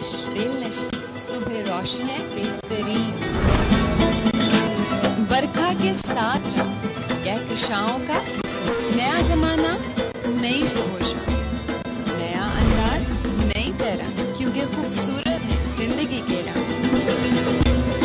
दिलकश दिलनशी, सुबह रोशन है बेहतरीन, बरखा के साथ रात, कहकशाओं का हिस्सा, नया जमाना नई सुबह शाम, नया अंदाज नई तरह, क्योंकि खूबसूरत है जिंदगी के रंग।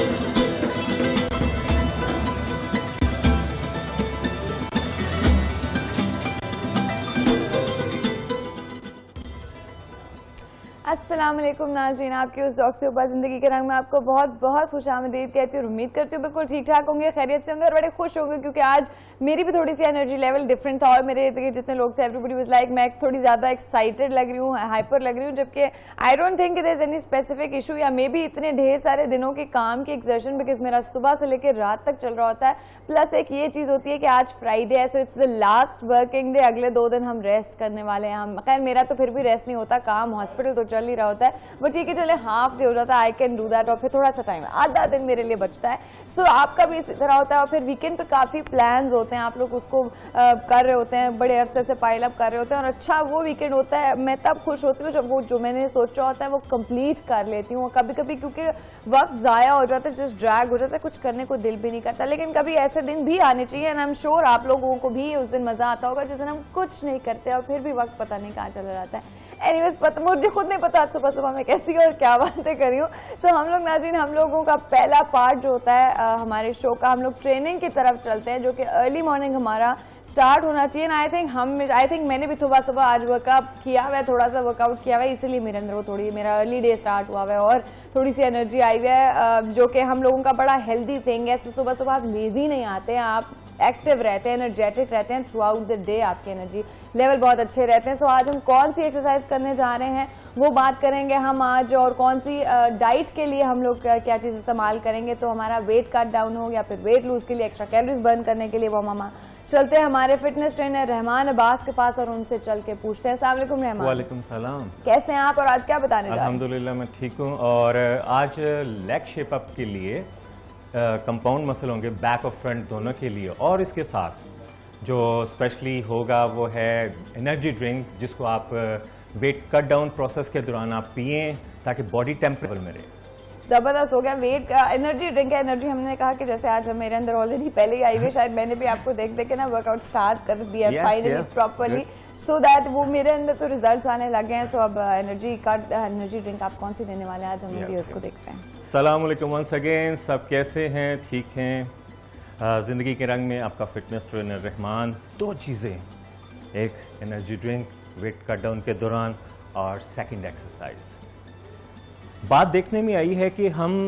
अस्सलाम वालेकुम नाज़रीन, आपकी उस डॉक्टर ऊपर ज़िंदगी के रंग में आपको बहुत बहुत खुशामदीद कहती हूँ। उम्मीद करती हूँ बिल्कुल ठीक ठाक होंगे, खैरियत से होंगे और बड़े खुश होंगे, क्योंकि आज मेरी भी थोड़ी सी एनर्जी लेवल डिफरेंट था और मेरे इर्द गिर्द जितने लोग थे एवरीबडी वाज लाइक मैं थोड़ी ज़्यादा एक्साइटेड लग रही हूँ, हाइपर लग रही हूँ, जबकि I don't think there is any specific issue, या मे बी इतने ढेर सारे दिनों के काम की एक्सर्शन, बिकॉज मेरा सुबह से लेकर रात तक चल रहा होता है। प्लस एक ये चीज़ होती है कि आज फ्राइडे है, so it's the last working day, अगले 2 दिन हम रेस्ट करने वाले हैं। हम खैर मेरा तो फिर भी रेस्ट नहीं होता, काम हॉस्पिटल तो चल ही रहा होता है, बट ठीक है चले हाफ डे हो जाता है, आई कैन डू दैट, और फिर थोड़ा सा टाइम आधा दिन मेरे लिए बचता है। सो आपका भी इसी तरह होता है, और फिर वीकेंड पे काफ़ी प्लान्स होते हैं, आप लोग उसको कर रहे होते हैं, बड़े अरसे से पाइल अप कर रहे होते हैं, और अच्छा वो वीकेंड होता है। मैं तब खुश होती हूँ जब वो जो मैंने सोचा होता है वो कंप्लीट कर लेती हूँ। कभी कभी क्योंकि वक्त ज़ाया हो जाता है, जस्ट ड्रैग हो जाता है, कुछ करने को दिल भी नहीं करता, लेकिन कभी ऐसे दिन भी आने चाहिए, एंड आई एम श्योर आप लोगों को भी उस दिन मज़ा आता होगा जिस दिन हम कुछ नहीं करते और फिर भी वक्त पता नहीं कहाँ चला जाता है। एनीवेज मुझे खुद नहीं पता आज सुबह सुबह मैं कैसी और क्या बातें कर रही हूँ। सो हम लोग नाज़रीन, हम लोगों का पहला पार्ट जो होता है हमारे शो का, हम लोग ट्रेनिंग की तरफ चलते हैं, जो कि अर्ली मॉर्निंग हमारा स्टार्ट होना चाहिए। आई थिंक मैंने भी सुबह सुबह आज वर्कअप किया हुआ है, थोड़ा सा वर्कआउट किया हुआ है, इसीलिए मेरे अंदर वो थोड़ी मेरा अर्ली डे स्टार्ट हुआ हुआ है और थोड़ी सी एनर्जी आई हुई है, जो कि हम लोगों का बड़ा हेल्दी थिंग है। सुबह सुबह आप लेजी नहीं आते हैं, आप एक्टिव रहते हैं, एनर्जेटिक रहते हैं थ्रू आउट द डे, आपके एनर्जी लेवल बहुत अच्छे रहते हैं। सो आज हम कौन सी एक्सरसाइज करने जा रहे हैं वो बात करेंगे हम आज, और कौन सी डाइट के लिए हम लोग क्या चीज़ इस्तेमाल करेंगे तो हमारा वेट कट डाउन हो, या फिर वेट लूज के लिए, एक्स्ट्रा कैलोरीज बर्न करने के लिए, वो हम चलते हैं हमारे फिटनेस ट्रेनर रहमान अब्बास के पास और उनसे चल के पूछते हैं। अस्सलाम वालेकुम रहमान। वालेकुम सलाम। कैसे हैं आप और आज क्या बताने जा रहे हैं? अल्हम्दुलिल्लाह मैं ठीक हूँ, और आज लेग शेप अप के लिए कंपाउंड मसल होंगे, बैक और फ्रंट दोनों के लिए, और इसके साथ जो स्पेशली होगा वो है एनर्जी ड्रिंक, जिसको आप वेट कट डाउन प्रोसेस के दौरान आप पिएं ताकि बॉडी टेम्परेचर में रहे। जबरदस्त हो गया। वेट का एनर्जी ड्रिंक है, एनर्जी हमने कहा कि जैसे आज मेरे अंदर ऑलरेडी पहले ही आई हुई, शायद मैंने भी आपको देख देख के ना वर्कआउट स्टार्ट कर दिया फाइनली प्रॉपर्ली, सो दैट वो मेरे अंदर तो रिजल्ट्स आने लगे हैं। सो अब एनर्जी ड्रिंक आप कौन सी देने वाले हैं आज, हम भी उसको देखते हैं। सलाम अलैकुम वंस अगेन, सब कैसे हैं? ठीक हैं? जिंदगी के रंग में आपका फिटनेस ट्रेनर रहमान। 2 चीज़ें, एक energy drink weight cut down के दौरान, और सेकंड एक्सरसाइज। बात देखने में आई है कि हम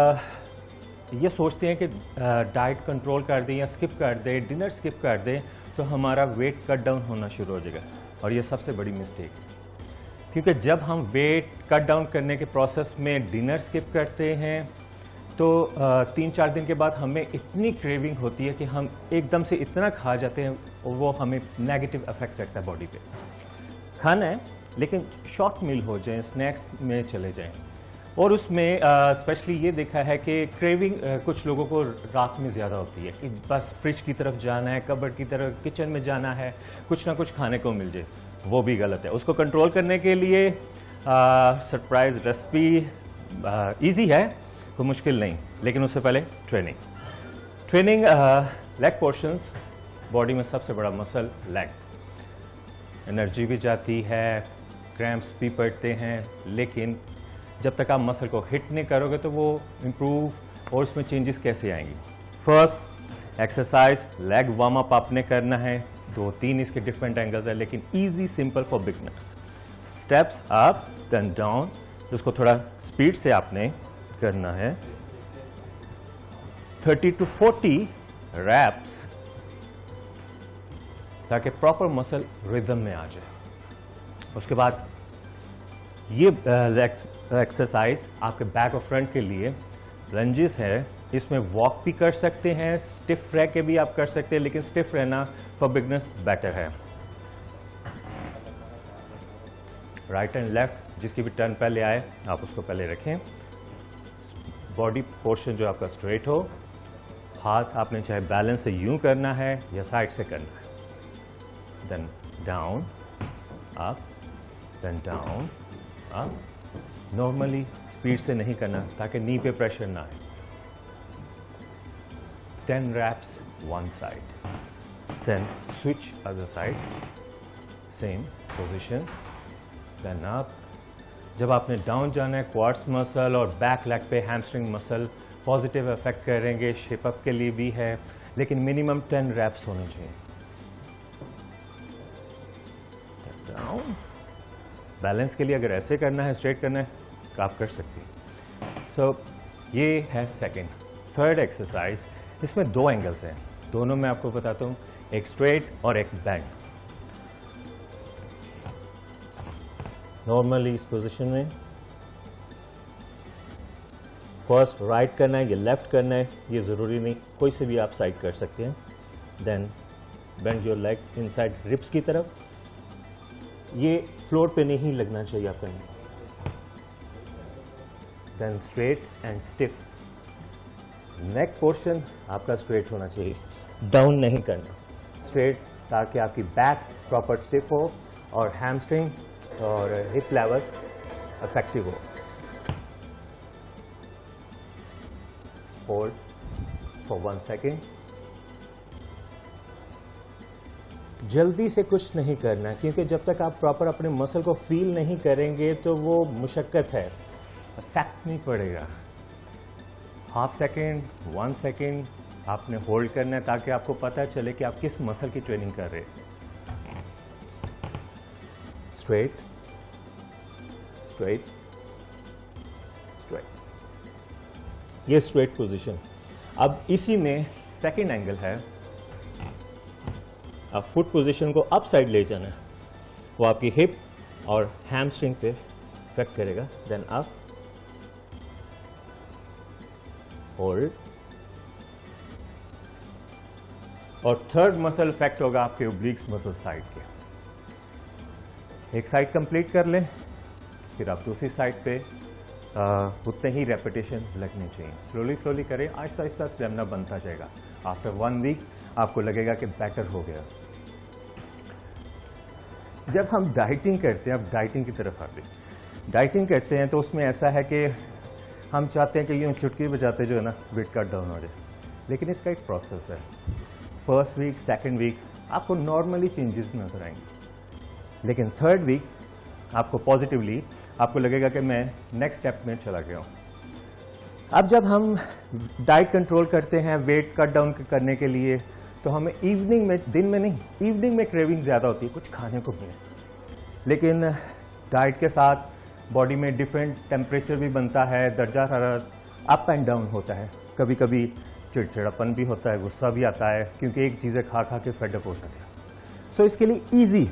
ये सोचते हैं कि डाइट कंट्रोल कर दें या स्किप कर दें, डिनर स्किप कर दें तो हमारा वेट कट डाउन होना शुरू हो जाएगा, और ये सबसे बड़ी मिस्टेक है, क्योंकि जब हम वेट कट डाउन करने के प्रोसेस में डिनर स्किप करते हैं तो 3-4 दिन के बाद हमें इतनी क्रेविंग होती है कि हम एकदम से इतना खा जाते हैं, और वो हमें नेगेटिव इफेक्ट करता है बॉडी पे। खाना है लेकिन शॉर्ट मील हो जाए, स्नैक्स में चले जाएं, और उसमें स्पेशली ये देखा है कि क्रेविंग कुछ लोगों को रात में ज़्यादा होती है कि बस फ्रिज की तरफ जाना है, कबर्ड की तरफ, किचन में जाना है, कुछ ना कुछ खाने को मिल जाए। वो भी गलत है। उसको कंट्रोल करने के लिए सरप्राइज रेसिपी इजी है, कोई मुश्किल नहीं, लेकिन उससे पहले ट्रेनिंग लेग पोर्शंस, बॉडी में सबसे बड़ा मसल लेग, एनर्जी भी जाती है, क्रैम्प्स भी पड़ते हैं, लेकिन जब तक आप मसल को हिट नहीं करोगे तो वो इम्प्रूव और उसमें चेंजेस कैसे आएंगी। First exercise leg warm up आपने करना है, 2-3 इसके डिफरेंट एंगल्स है, लेकिन easy simple for beginners. Steps up then down, उसको थोड़ा स्पीड से आपने करना है। 30 to 40 रैप्स, ताकि प्रॉपर मसल रिदम में आ जाए। उसके बाद ये एक्सरसाइज आपके बैक और फ्रंट के लिए लंजेस है, इसमें वॉक भी कर सकते हैं, स्टिफ रह के भी आप कर सकते हैं, लेकिन स्टिफ रहना फॉर बिगनर्स बेटर है। राइट एंड लेफ्ट, जिसकी भी टर्न पहले आए आप उसको पहले रखें। बॉडी पोर्शन जो आपका स्ट्रेट हो, हाथ आपने चाहे बैलेंस से यूं करना है या साइड से करना है। Then down up, then down up, normally speed से नहीं करना ताकि नी पे प्रेशर ना आए। 10 reps one side, then switch other side, same position, then up। जब आपने डाउन जाना है, क्वाड्स मसल और बैक लेग पे हैमस्ट्रिंग मसल पॉजिटिव इफेक्ट करेंगे, शेप अप के लिए भी है, लेकिन मिनिमम 10 reps होने चाहिए। डाउन। बैलेंस के लिए अगर ऐसे करना है, स्ट्रेट करना है, तो आप कर सकते हैं। सो ये है सेकंड। थर्ड एक्सरसाइज, इसमें 2 एंगल्स हैं, दोनों मैं आपको बताता हूँ, एक स्ट्रेट और एक बेंड। नॉर्मली इस पोजीशन में फर्स्ट राइट करना है या लेफ्ट करना है, ये जरूरी नहीं, कोई से भी आप साइड कर सकते हैं। Then bend your leg inside ribs की तरफ, ये फ्लोर पे नहीं लगना चाहिए आपका। Then straight and stiff, neck portion आपका स्ट्रेट होना चाहिए, डाउन नहीं करना, स्ट्रेट, ताकि आपकी बैक प्रॉपर स्टिफ हो और हैमस्ट्रिंग और हिप लेवल इफेक्टिव हो। Hold for 1 second. जल्दी से कुछ नहीं करना, क्योंकि जब तक आप प्रॉपर अपने मसल को फील नहीं करेंगे तो वो मुशक्कत है, इफेक्ट नहीं पड़ेगा। हाफ सेकेंड, 1 सेकेंड आपने होल्ड करना है ताकि आपको पता चले कि आप किस मसल की ट्रेनिंग कर रहे हैं। स्ट्रेट स्ट्रेट स्ट्रेट, ये स्ट्रेट पोजीशन। अब इसी में सेकेंड एंगल है, आप फुट पोजीशन को अप साइड ले जाना है, वो आपकी हिप और हैमस्ट्रिंग पे इफेक्ट करेगा। देन अप, होल्ड, और थर्ड मसल इफेक्ट होगा आपके ओब्लिक्स मसल साइड के। एक साइड कंप्लीट कर लें, फिर आप दूसरी साइड पे उतने ही रेपिटेशन लगने चाहिए। स्लोली स्लोली करें, आहिस्ता आहिस्ता स्टेमिना बनता जाएगा। आफ्टर 1 वीक आपको लगेगा कि बेटर हो गया। जब हम डाइटिंग करते हैं, अब डाइटिंग की तरफ आते हैं, डाइटिंग करते हैं तो उसमें ऐसा है कि हम चाहते हैं कि यूँ चुटकी बजाते जो है ना वेट कट डाउन हो जाए, लेकिन इसका एक प्रोसेस है। फर्स्ट वीक, सेकंड वीक आपको नॉर्मली चेंजेस नजर आएंगे, लेकिन थर्ड वीक आपको पॉजिटिवली आपको लगेगा कि मैं नेक्स्ट स्टेप में चला गया हूँ। अब जब हम डाइट कंट्रोल करते हैं वेट कट डाउन करने के लिए, तो हमें इवनिंग में, दिन में नहीं, इवनिंग में क्रेविंग ज़्यादा होती है कुछ खाने को मिले, लेकिन डाइट के साथ बॉडी में डिफरेंट टेम्परेचर भी बनता है, दर्जा हरारत अप एंड डाउन होता है, कभी कभी चिड़चिड़ापन भी होता है, गुस्सा भी आता है, क्योंकि एक चीज़ें खा खा के फेडअप हो जाते हैं। सो इसके लिए इजी,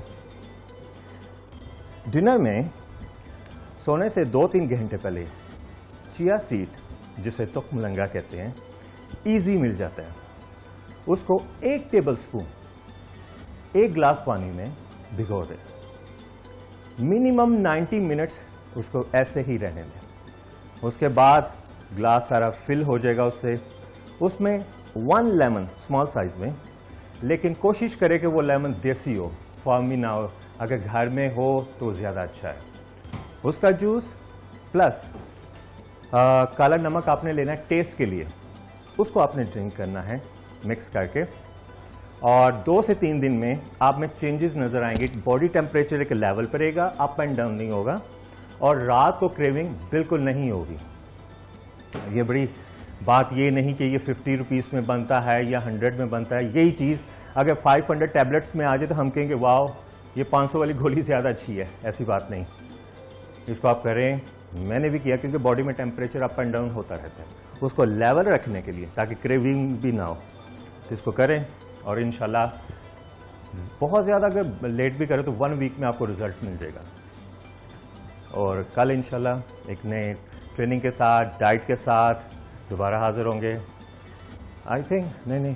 डिनर में सोने से 2-3 घंटे पहले चिया सीड, जिसे तुख्मलंगा कहते हैं, इजी मिल जाता है। उसको 1 टेबल स्पून 1 ग्लास पानी में भिगो दें, मिनिमम 90 मिनट्स उसको ऐसे ही रहने दें। उसके बाद ग्लास सारा फिल हो जाएगा उससे, उसमें 1 लेमन स्मॉल साइज में, लेकिन कोशिश करें कि वो लेमन देसी हो, फार्मी ना हो, अगर घर में हो तो ज़्यादा अच्छा है। उसका जूस प्लस काला नमक आपने लेना है टेस्ट के लिए, उसको आपने ड्रिंक करना है मिक्स करके, और 2 से 3 दिन में आप में चेंजेस नजर आएंगे। बॉडी टेम्परेचर एक लेवल पर रहेगा, अप एंड डाउन नहीं होगा, और रात को क्रेविंग बिल्कुल नहीं होगी। ये बड़ी बात ये नहीं कि ये 50 रुपीस में बनता है या 100 में बनता है, यही चीज़ अगर 500 टैबलेट्स में आ जाए तो हम कहेंगे वाह ये 500 वाली गोली ज़्यादा अच्छी है, ऐसी बात नहीं। इसको आप करें, मैंने भी किया, क्योंकि बॉडी में टेम्परेचर अप एंड डाउन होता रहता है, उसको लेवल रखने के लिए ताकि क्रेविंग भी ना हो, तो इसको करें। और इंशाल्लाह बहुत ज़्यादा अगर लेट भी करें तो 1 वीक में आपको रिजल्ट मिल जाएगा। और कल इंशाल्लाह एक नए ट्रेनिंग के साथ, डाइट के साथ दोबारा हाजिर होंगे। आई थिंक नहीं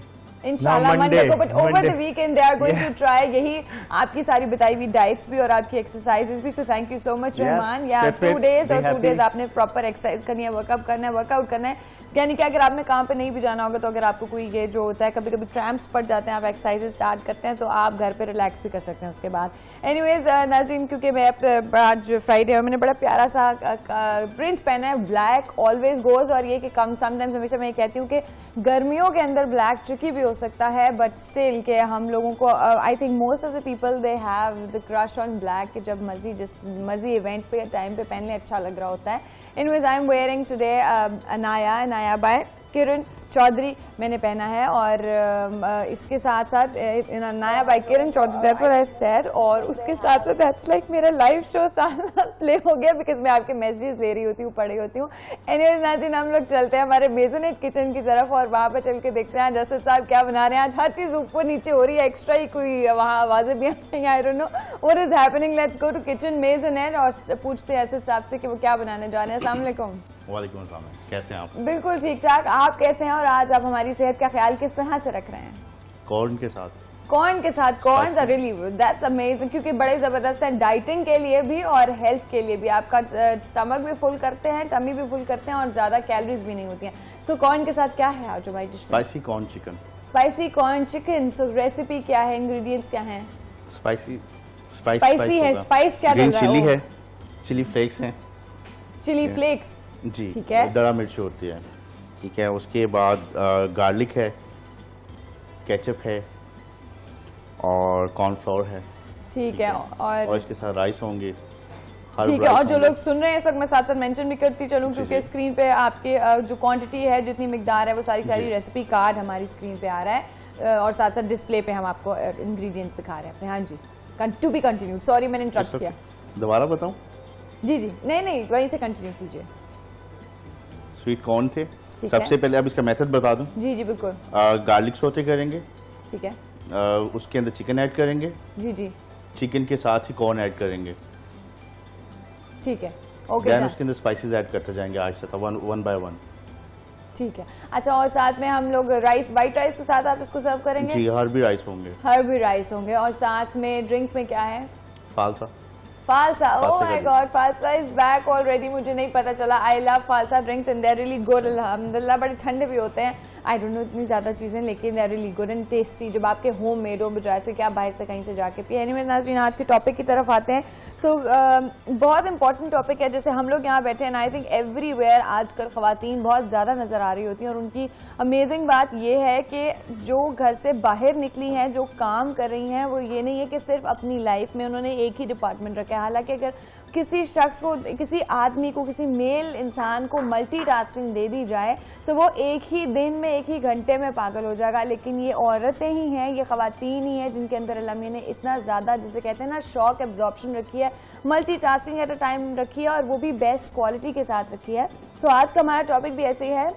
इंशाल्लाह मंडे को, but over the weekend they are going to try यही आपकी सारी बताई हुई डाइट्स भी और आपकी एक्सरसाइजेस भी. So thank you so much Rahman. या 2 days और 2 days आपने प्रॉपर एक्सरसाइज करनी है, वर्कआउट करना है, वर्कआउट करना है. यानी कि अगर आपने काम पे नहीं भी जाना होगा तो अगर आपको कोई ये जो होता है कभी कभी क्रैम्प्स पड़ जाते हैं, आप एक्सरसाइज स्टार्ट करते हैं तो आप घर पे रिलैक्स भी कर सकते हैं उसके बाद. एनीवेज नाज़रीन, क्योंकि मैं आज फ्राइडे और मैंने बड़ा प्यारा सा प्रिंट पहना है, ब्लैक ऑलवेज गोज. और ये कि कम समटाइम्स हमेशा मैं ये कहती हूँ कि गर्मियों के अंदर ब्लैक ट्रिकी भी हो सकता है, बट स्टिल के हम लोगों को I think most of the people they have the crush on black कि जब मर्जी जिस मर्जी इवेंट पे या टाइम पे पहन ले अच्छा लग रहा होता है. Anyways, I'm wearing today Anaya by Kiran Chaudhary मैंने पहना है. और इसके साथ साथ Anaya by Kiran Chaudhary, that's what I said. और उसके साथ साथ दैट्स लाइक मेरा लाइव शो सारा प्ले हो गया बिकॉज मैं आपके मैसेजेस ले रही होती हूँ, पढ़ रही होती हूँ. एनीवेज नाज़रीन, हम लोग चलते हैं हमारे मेजोनेट किचन की तरफ और वहाँ पर चल के देखते हैं जसद साहब क्या बना रहे हैं. आज हर चीज़ ऊपर नीचे हो रही है, एक्स्ट्रा ही कोई वहाँ आवाज़ें भी आ रही हैं. I don't know what is happening. Let's go to kitchen maisonette और पूछते हैं जसद साहब से कि वो क्या बनाने जा रहे हैं. अस्सलाम वालेकुम. वालेकुम अस्सलाम, कैसे हैं आप? बिल्कुल ठीक ठाक, आप कैसे हैं? और आज आप हमारी सेहत का ख्याल किस तरह से रख रहे हैं? कॉर्न के साथ. कॉर्न के साथ? Corn are really that's amazing, क्योंकि बड़े जबरदस्त हैं डाइटिंग के लिए भी और हेल्थ के लिए भी. आपका स्टमक भी फुल करते हैं, टमी भी फुल करते हैं और ज्यादा कैलोरीज भी नहीं होती हैं. सो कॉर्न के साथ क्या है आज हमारी डिश? Spicy corn chicken. Spicy corn chicken. So recipe क्या है, इंग्रेडिएंट्स क्या हैं? स्पाइसी है. स्पाइस क्या ग्रीन चिली है, चिली फ्लेक्स है, चिली फ्लेक्स जी, ठीक है, दड़ा मिर्च होती है, ठीक है. उसके बाद गार्लिक है, केचप है और कॉर्नफ्लोर है, ठीक है. और इसके साथ राइस होंगे, ठीक है. और जो लोग सुन रहे हैं इस वक्त मैं साथ साथ मेंशन भी करती चलूं क्योंकि स्क्रीन पे आपके जो क्वांटिटी है, जितनी मिकदार है, वो सारी रेसिपी कार्ड हमारी स्क्रीन पे आ रहा है और साथ साथ डिस्प्ले पे हम आपको इंग्रेडिएंट्स दिखा रहे हैं अपने. हाँ जी, टू बी कंटिन्यूड. सॉरी मैंने इंटरप्ट किया. दोबारा बताऊं? जी, नहीं वहीं से कंटिन्यू कीजिए. स्वीट कॉर्न थे सबसे पहले. अब इसका मेथड बता दूं? जी बिल्कुल. गार्लिक सोते करेंगे, ठीक है. उसके अंदर चिकन ऐड करेंगे, जी. चिकन के साथ ही कॉर्न ऐड करेंगे, ठीक है. ओके. देन उसके अंदर स्पाइसेस ऐड करते जाएंगे आहिस्ता वन बाय वन, ठीक है. अच्छा, और साथ में हम लोग राइस, वाइट राइस के साथ आप इसको सर्व करेंगे? जी, हर्बी राइस होंगे. हर्बी राइस होंगे. और साथ में ड्रिंक में क्या है? Falsa. Oh my god, falsa is back already. मुझे नहीं पता चला. I love falsa drinks and they are really good. अल्हम्दुलिल्लाह बड़े ठंडे भी होते हैं. आई डोंट नो इतनी ज्यादा चीजें, लेकिन they are really good and tasty जब आपके होम मेड हो, बजाय से कि आप बाहर से कहीं से जाके पिए. एनीवेज नाज़रीन, आज के टॉपिक की तरफ आते हैं. सो बहुत इंपॉर्टेंट टॉपिक है. जैसे हम लोग यहाँ बैठे हैं, आई थिंक एवरीवेयर आजकल खवातीन बहुत ज्यादा नजर आ रही होती हैं और उनकी अमेजिंग बात यह है कि जो घर से बाहर निकली हैं, जो काम कर रही हैं, वो ये नहीं है कि सिर्फ अपनी लाइफ में उन्होंने एक ही डिपार्टमेंट रखा है. हालांकि अगर किसी शख्स को, किसी आदमी को, किसी मेल इंसान को मल्टीटास्किंग दे दी जाए तो वो एक ही दिन में, एक ही घंटे में पागल हो जाएगा. लेकिन ये औरतें ही हैं, ये खवातीन ही हैं जिनके अंदर अल्लाह ने इतना ज़्यादा, जिसे कहते हैं ना, शॉक एब्जॉर्प्शन रखी है, मल्टीटास्किंग एट अ टाइम रखी है और वो भी बेस्ट क्वालिटी के साथ रखी है. सो आज का हमारा टॉपिक भी ऐसे ही है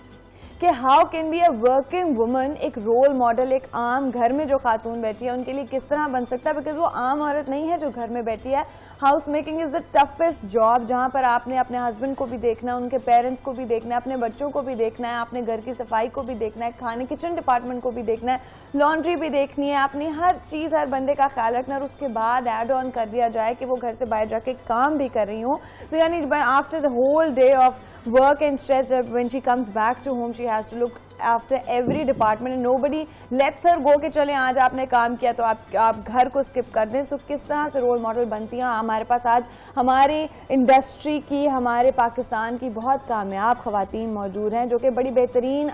कि how can be a working woman, एक रोल मॉडल, एक आम घर में जो खातून बैठी है उनके लिए किस तरह बन सकता है. बिकॉज वो आम औरत नहीं है जो घर में बैठी है. House making is the toughest job, जहां पर आपने अपने हस्बैंड को भी देखना है, उनके पेरेंट्स को भी देखना है, अपने बच्चों को भी देखना है, आपने घर की सफाई को भी देखना है, खाने किचन डिपार्टमेंट को भी देखना है, लॉन्ड्री भी देखनी है, अपनी हर चीज, हर बंदे का ख्याल रखना. और उसके बाद एड ऑन कर दिया जाए कि वो घर से बाहर जाके काम भी कर रही हूँ. तो यानी after the whole day of work and stress, when she comes back to home she has to look after every department and nobody lets her go कि चले आज आपने काम किया तो आप घर को स्किप कर दें. सो किस तरह से रोल मॉडल बनती हैं. हमारे पास आज हमारी इंडस्ट्री की, हमारे पाकिस्तान की बहुत कामयाब खवातीन मौजूद हैं जो कि बड़ी बेहतरीन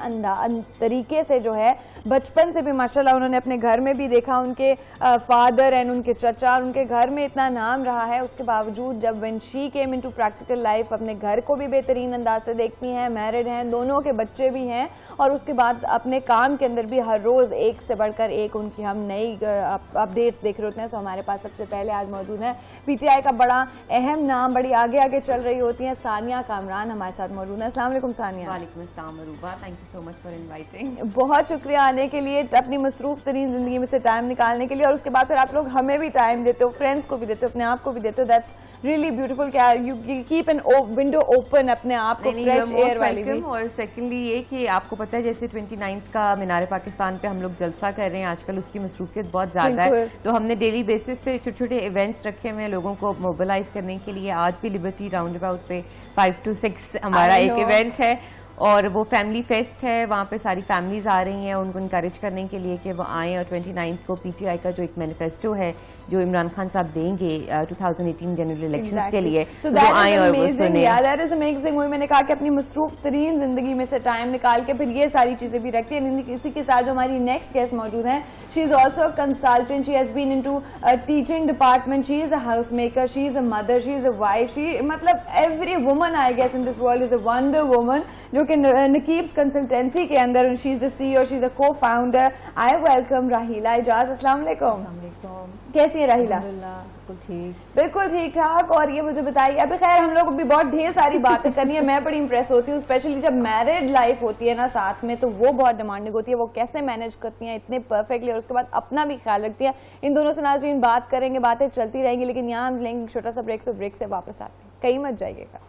तरीके से जो है बचपन से भी माशाल्लाह उन्होंने अपने घर में भी देखा, उनके फादर एंड उनके चचा, उनके घर में इतना नाम रहा है. उसके बावजूद जब when she came into practical life, अपने घर को भी बेहतरीन अंदाज से देखती हैं, मैरिड हैं, दोनों के बच्चे भी हैं और उसके बाद अपने काम के अंदर भी हर रोज एक से बढ़कर एक उनकी हम नई अपडेट्स देख रहे होते हैं. सो हमारे पास सबसे पहले आज मौजूद है पीटीआई का बड़ा अहम नाम, बड़ी आगे आगे चल रही होती हैं, सानिया कामरान हमारे साथ मौजूद है. अस्सलाम वालेकुम सानिया. वालेकुम अस्सलाम Aruba, thank you so much for inviting. बहुत शुक्रिया आने के लिए, अपनी मसरूफ तरीन जिंदगी में से टाइम निकालने के लिए. और उसके बाद फिर आप लोग हमें भी टाइम देते हो, फ्रेंड्स को भी देते हो, अपने आप को भी देते हो. That's really beautiful. क्या you keep an window open अपने आप को फ्रेश एयर वाली भी. और सेकेंडली ये कि आपको पता है रहीला जैसे 29 का मीनार पाकिस्तान पे हम लोग जलसा कर रहे हैं आजकल, उसकी मसरूफियत बहुत ज़्यादा है, तो हमने डेली बेसिस पे छोटे छोटे इवेंट्स रखे हुए हैं लोगों को मोबिलाइज करने के लिए। आज भी लिबर्टी राउंड अबाउट पे 5 to 6 हमारा एक इवेंट है और वो फैमिली फेस्ट है, वहाँ पे सारी फैमिलीज आ रही हैं उनको इनकरेज करने के लिए कि वो आएँ। और 29 को पीटीआई का जो एक मैनिफेस्टो है जो इमरान खान साहब देंगे 2018 जनरल इलेक्शंस के लिए, तो वो आए और वो सुने। That is amazing. वही मैंने कहा कि अपनी मसरूफ तरीन जिंदगी में से टाइम निकाल के फिर ये सारी चीजें भी रखती है। इसी के साथ जो हमारी नेक्स्ट गेस्ट मौजूद हैं, she is also a consultant, she has been into teaching department, she is a house maker, she is a mother, she is a wife, she मतलब every woman I guess in this world is a wonder woman, जो कि Naqeeb's consultancy के अंदर she is the CEO, she is a co founder. I welcome राहीला एजाज। अस्सलाम वालेकुम। कैसी है राहीला? बिल्कुल ठीक ठाक। और ये मुझे बताइए, अभी खैर हम लोग भी बहुत ढेर सारी बातें करनी है, मैं बड़ी इंप्रेस होती हूँ स्पेशली जब मैरिड लाइफ होती है ना साथ में, तो वो बहुत डिमांडिंग होती है। वो कैसे मैनेज करती हैं इतने परफेक्टली और उसके बाद अपना भी ख्याल रखती है। इन दोनों से नाज़रीन बात करेंगे, बातें चलती रहेंगी, लेकिन यहाँ हम लेंगे छोटा सा ब्रेक, से ब्रेक से वापस आते हैं, कहीं मत जाइएगा।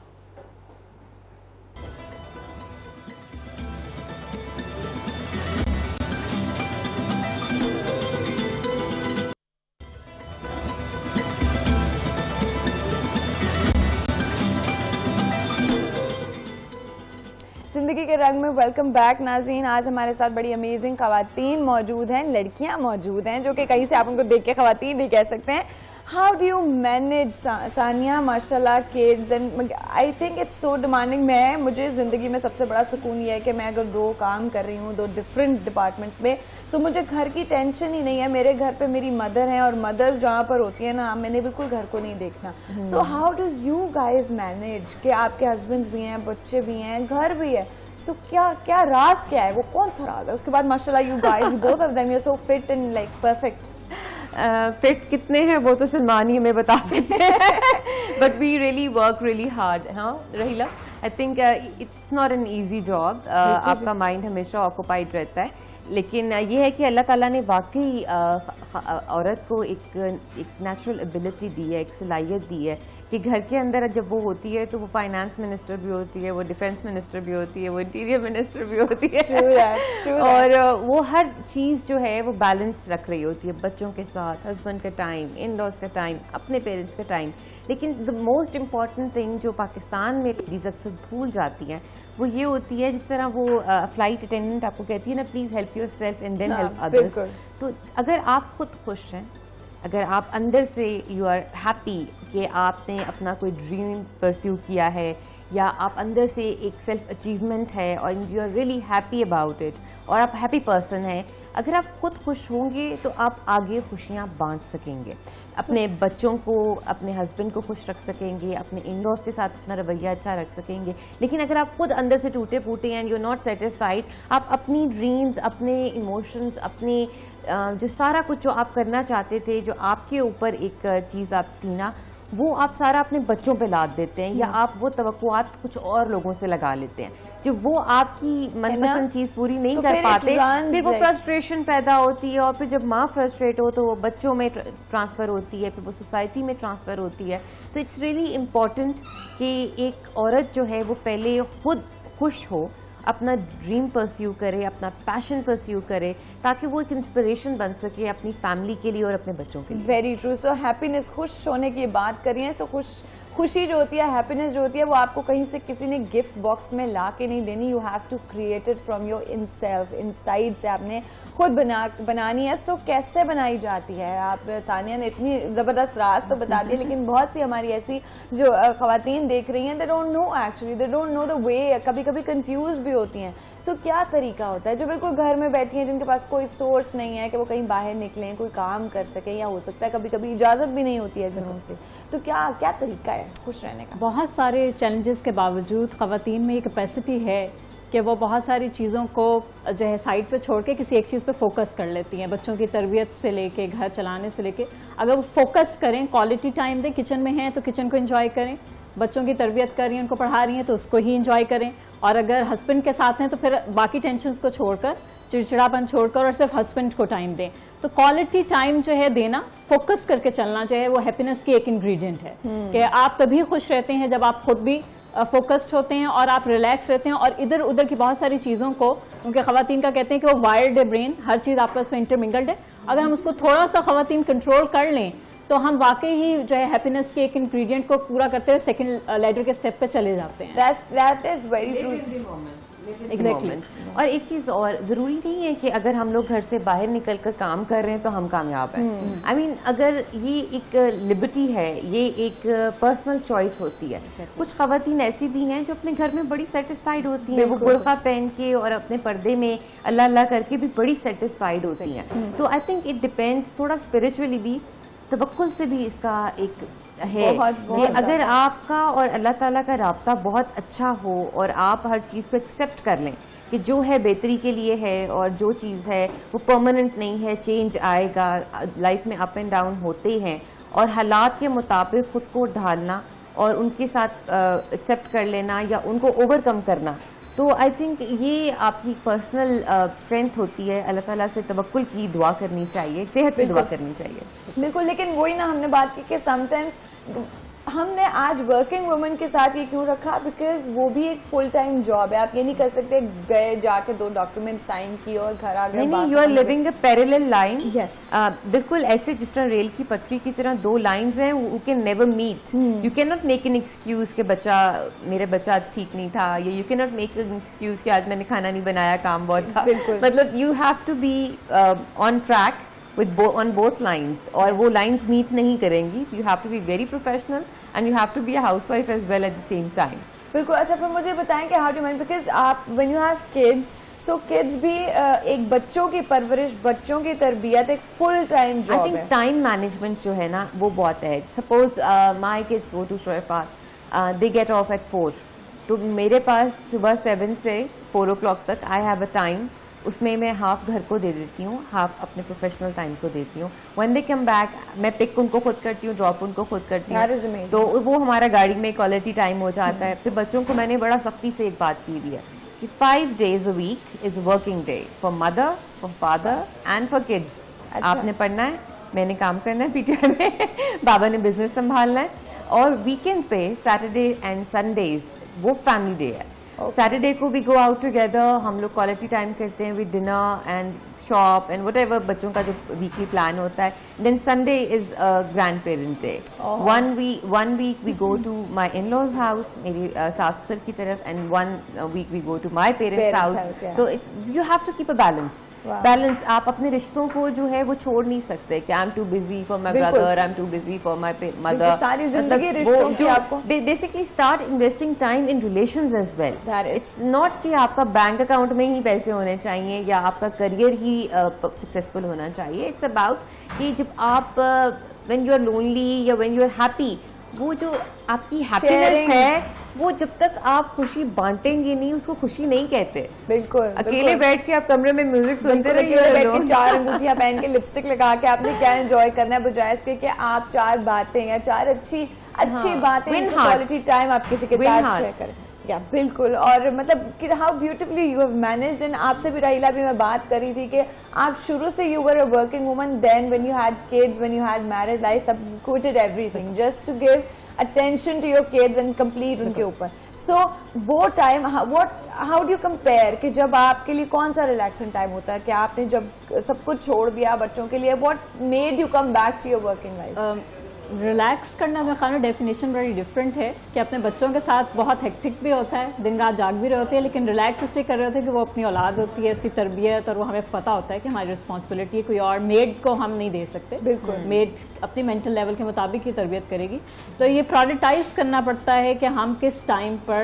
जिंदगी के रंग में वेलकम बैक नाज़रीन। आज हमारे साथ बड़ी अमेजिंग खवातीन मौजूद हैं, लड़कियां मौजूद हैं, जो कि कहीं से आप उनको देख के खवातीन नहीं कह सकते हैं। How do you manage Sania माशाल्लाह kids and I think it's so demanding. मुझे ज़िंदगी में सबसे बड़ा सुकून ये है कि मैं अगर 2 काम कर रही हूँ 2 डिफरेंट डिपार्टमेंट्स में, तो मुझे घर की टेंशन ही नहीं है। मेरे घर पे मेरी मदर है और मदर्स जहाँ पर होती है ना, मैंने बिल्कुल घर को नहीं देखना। So how do you guys manage कि आपके हस्बैंड्स भी हैं, बच्चे भी हैं, घर भी है, सो क्या राज क्या है, वो कौन सा राज है? उसके बाद माशाल्लाह you guys both of them you are so fit and like perfect. Fit कितने हैं वो तो सलमान ही हमें बता सकते हैं, but we really work really hard. हाँ Raheela, I think it's not an easy job. आपका माइंड हमेशा ऑक्यूपाइड रहता है, लेकिन ये है कि अल्लाह ताला ने वाकई औरत को एक नेचुरल एबिलिटी दी है, एक सलाहियत दी है कि घर के अंदर जब वो होती है तो वो फाइनेंस मिनिस्टर भी होती है, वो डिफेंस मिनिस्टर भी होती है, वो इंटीरियर मिनिस्टर भी होती है। true और वो हर चीज़ जो है वो बैलेंस रख रही होती है, बच्चों के साथ, हस्बैंड का टाइम, इन लॉज का टाइम, अपने पेरेंट्स का टाइम। लेकिन द मोस्ट इम्पॉर्टेंट थिंग जो पाकिस्तान में लेडीज अक्सर भूल जाती हैं वो ये होती है, जिस तरह वो फ्लाइट अटेंडेंट आपको कहती है ना, please help yourself and then help others. तो अगर आप खुद खुश हैं, अगर आप अंदर से यू आर हैप्पी कि आपने अपना कोई ड्रीम परस्यू किया है, या आप अंदर से एक सेल्फ अचीवमेंट है और you are really happy about it और आप हैप्पी पर्सन है, अगर आप खुद खुश होंगे तो आप आगे खुशियाँ बांट सकेंगे, अपने बच्चों को, अपने हस्बैंड को खुश रख सकेंगे, अपने इन लॉज के साथ अपना रवैया अच्छा रख सकेंगे। लेकिन अगर आप खुद अंदर से टूटे फूटे and you are not satisfied, आप अपनी ड्रीम्स, अपने इमोशंस, अपने जो सारा कुछ जो आप करना चाहते थे, जो आपके ऊपर एक चीज़ आप थी ना, वो आप सारा अपने बच्चों पे लाद देते हैं, या आप वो तवक्कुआत कुछ और लोगों से लगा लेते हैं। जो वो आपकी मनपसंद चीज़ पूरी नहीं कर पाते, फिर वो फ्रस्ट्रेशन पैदा होती है, और फिर जब माँ फ्रस्ट्रेट हो तो वो बच्चों में ट्रांसफ़र होती है, फिर वो सोसाइटी में ट्रांसफ़र होती है। तो इट्स रियली इम्पॉर्टेंट कि एक औरत जो है वो पहले खुद खुश हो, अपना ड्रीम परस्यू करे, अपना पैशन परस्यू करे, ताकि वो एक इंस्पिरेशन बन सके अपनी फैमिली के लिए और अपने बच्चों के लिए। Very true. सो हैप्पीनेस, खुश होने की बात करिए, सो खुशी जो होती है, हैप्पीनेस जो होती है, वो आपको कहीं से किसी ने गिफ्ट बॉक्स में ला के नहीं देनी। You have to create it from your in self, inside से आपने खुद बनानी है। सो कैसे बनाई जाती है? आप सानिया ने इतनी ज़बरदस्त राज तो बता दिया, लेकिन बहुत सी हमारी ऐसी जो ख़वातीन देख रही हैं, they don't know, actually they don't know the way, कभी कभी कंफ्यूज भी होती हैं। सो क्या तरीका होता है, जो बिल्कुल घर में बैठी हैं, जिनके पास कोई सोर्स नहीं है कि वो कहीं बाहर निकलें, कोई काम कर सकें, या हो सकता है कभी कभी इजाज़त भी नहीं होती है घरों से, तो क्या तरीका है खुश रहने का? बहुत सारे चैलेंजेस के बावजूद ख़वातीन में ये कैपेसिटी है कि वो बहुत सारी चीज़ों को जो है साइड पे छोड़ के किसी एक चीज़ पे फोकस कर लेती हैं। बच्चों की तरबियत से लेके, घर चलाने से लेके, अगर वो फोकस करें, क्वालिटी टाइम दें, किचन में हैं तो किचन को एंजॉय करें, बच्चों की तरबियत कर रही हैं, उनको पढ़ा रही हैं तो उसको ही एंजॉय करें, और अगर हस्बैंड के साथ हैं तो फिर बाकी टेंशन्स को छोड़कर, चिड़चिड़ापन छोड़कर, और सिर्फ हस्बैंड को टाइम दें। तो क्वालिटी टाइम जो है देना, फोकस करके चलना जो है, वो हैप्पीनेस की एक इंग्रेडिएंट है कि आप तभी खुश रहते हैं जब आप खुद भी फोकस्ड होते हैं और आप रिलैक्स रहते हैं और इधर उधर की बहुत सारी चीज़ों को, उनके ख़वातीन का कहते हैं कि वो वायर्ड है ब्रेन, हर चीज़ आपस में इंटरमिंगल्ड है। अगर हम उसको थोड़ा सा ख़वातीन कंट्रोल कर लें तो हम वाकई ही जो है हैप्पीनेस के एक इंग्रेडिएंट को पूरा करते हुए सेकंड लैडर के स्टेप पे चले जाते हैं। That is very true. Exactly. और एक चीज और, जरूरी नहीं है कि अगर हम लोग घर से बाहर निकल कर काम कर रहे हैं तो हम कामयाब हैं। I mean, अगर ये एक लिबर्टी है, ये एक पर्सनल चॉइस होती है। कुछ खवातीन ऐसी भी हैं जो अपने घर में बड़ी सेटिस्फाइड होती हैं, वो बुर्का पहन के और अपने पर्दे में अल्लाह अल्लाह करके भी बड़ी सेटिस्फाइड होती हैं। तो आई थिंक इट डिपेंड्स, थोड़ा स्पिरिचुअली भी, तवक्कुल से भी इसका एक है कि अगर आपका और अल्लाह ताला का राब्ता बहुत अच्छा हो और आप हर चीज़ को एक्सेप्ट कर लें कि जो है बेहतरी के लिए है और जो चीज़ है वो परमानेंट नहीं है, चेंज आएगा, लाइफ में अप एंड डाउन होते हैं, और हालात के मुताबिक खुद को ढालना और उनके साथ एक्सेप्ट कर लेना या उनको ओवरकम करना, तो आई थिंक ये आपकी पर्सनल स्ट्रेंथ होती है। अल्लाह ताला से तवक्कुल की दुआ करनी चाहिए, सेहत की दुआ करनी चाहिए। बिल्कुल, लेकिन वही ना हमने बात की कि समटाइम्स हमने आज वर्किंग वुमन के साथ ये क्यों रखा, बिकॉज वो भी एक फुल टाइम जॉब है। आप ये नहीं कर सकते गए जाके 2 डॉक्यूमेंट साइन किए और घर आ गए। नहीं, you are living a parallel line. Yes, बिल्कुल ऐसे जिस तरह रेल की पटरी की तरह 2 लाइंस हैं, you can never meet. You can not make an excuse कि मेरा बच्चा आज ठीक नहीं था, या you can not make an excuse कि आज मैंने खाना नहीं बनाया, काम बहुत था। मतलब you have to be on track on both lines, और वो lines meet नहीं करेंगी। You have to be very professional and you have to be a housewife as well at the same time. बिल्कुल। अच्छा, फिर मुझे बताएं कि how do you manage, because आप when you have kids, so kids भी एक बच्चों की परवरिश, बच्चों की तरबियत एक फुल टाइम जॉब है। I think time management जो है ना वो बहुत है। Suppose my kids go to Shorefat, they get off at 4, तो मेरे पास सुबह 7 से 4 o'clock तक I have a time, उसमें मैं हाफ घर को दे देती हूँ, हाफ अपने प्रोफेशनल टाइम को देती हूँ। व्हेन दे कम बैक, मैं पिक उनको खुद करती हूँ, ड्रॉप उनको खुद करती हूँ, तो वो हमारा गाड़ी में क्वालिटी टाइम हो जाता है। फिर बच्चों को मैंने बड़ा सख्ती से एक बात की हुई है कि 5 days a week is working day for mother, for father and for kids. आपने पढ़ना है, मैंने काम करना है पीटीआई में, बाबा ने बिजनेस संभालना है, और वीकेंड पे सैटरडे एंड संडेज वो फैमिली डे है। सैटरडे को भी गो आउट टुगेदर, हम लोग क्वालिटी टाइम करते हैं with dinner and shop and whatever बच्चों का जो वीकली प्लान होता है। Then Sunday is grand parent day. One week we go to my in laws house, मेरी सास ससुर की तरफ, and 1 week we go to my parents house. So it's, you have to keep a balance. आप अपने रिश्तों को जो है वो छोड़ नहीं सकते कि I am too busy for my brother, I am too busy for my mother. सारी जिंदगी रिश्तों की आपको basically start investing time in relations as well. It's not कि आपका बैंक अकाउंट में ही पैसे होने चाहिए या आपका करियर ही सक्सेसफुल होना चाहिए। इट्स अबाउट कि जब आप व्हेन यू आर लोनली या व्हेन यू आर हैप्पी, वो जो आपकी हैप्पीनेस है वो जब तक आप खुशी बांटेंगे नहीं उसको खुशी नहीं कहते। बिल्कुल, अकेले बैठ के आप कमरे में म्यूजिक सुनते रहिए, 4 अंगूठियां पहन के लिपस्टिक लगा के आपने क्या एंजॉय करना है, बजाय इसके कि आप 4 बातें या 4 अच्छी बातें, क्वालिटी टाइम आप किसी के साथ शेयर करें। या बिल्कुल, और मतलब how beautifully you have managed. And आपसे भी राहिला भी मैं बात कर रही थी कि आप शुरू से you were a working woman, then when you had kids, when you had married life, तब quitted everything just to give attention to your kids and complete उनके ऊपर। सो वो time, how do you compare कि जब आपके लिए कौन सा रिलैक्सिंग टाइम होता है कि आपने जब सब कुछ छोड़ दिया बच्चों के लिए, what made you come back to your working life? Relax करना मेरे ख्याल में डेफिनेशन बड़ी डिफरेंट है कि अपने बच्चों के साथ बहुत हेक्टिक भी होता है, दिन रात जाग भी रहे होते हैं, लेकिन रिलैक्स इसलिए कर रहे होते हैं कि वो अपनी औलाद होती है, उसकी तरबियत, और वो हमें पता होता है कि हमारी रिस्पॉन्सिबिलिटी है, कोई और मेड को हम नहीं दे सकते। बिल्कुल, मेड अपनी मेंटल लेवल के मुताबिक ही तरबियत करेगी। तो ये प्रायोरिटाइज करना पड़ता है कि हम किस टाइम पर